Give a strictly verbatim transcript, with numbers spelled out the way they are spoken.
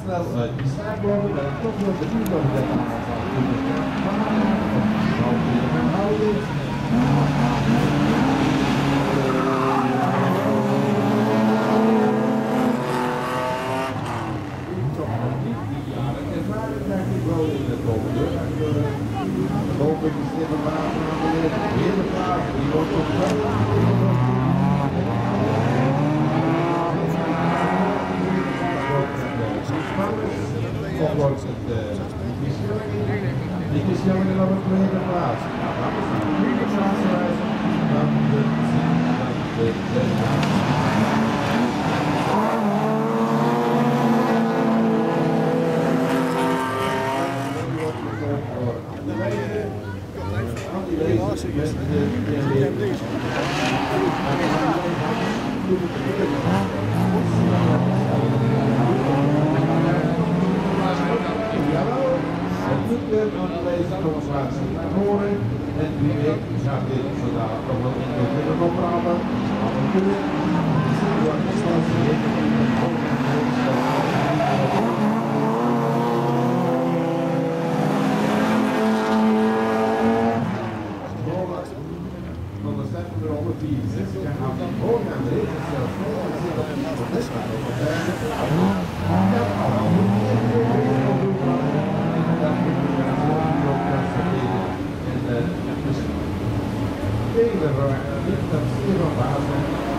snel uit. Die staat boven, maar toch nog de uur nog dat aanval. Nou, weer gaan houden. Toch nog niet die jaren ervaring krijg ik wel in het boven. Boven die slimme water aan de hele plaats, die wordt op wel. Of wordt het niet is jammer dat het tweede plaats. Nou, dat is een tweede plaats reizen. Dan de de de naar horen en wie weet gaat dit vandaag toch wel in de willen oprapen. Maar we kunnen van de stad van de honderd vierenzestig gaan we hoog aan de regen zelfs. Hele raar, niet dat zeer van basis.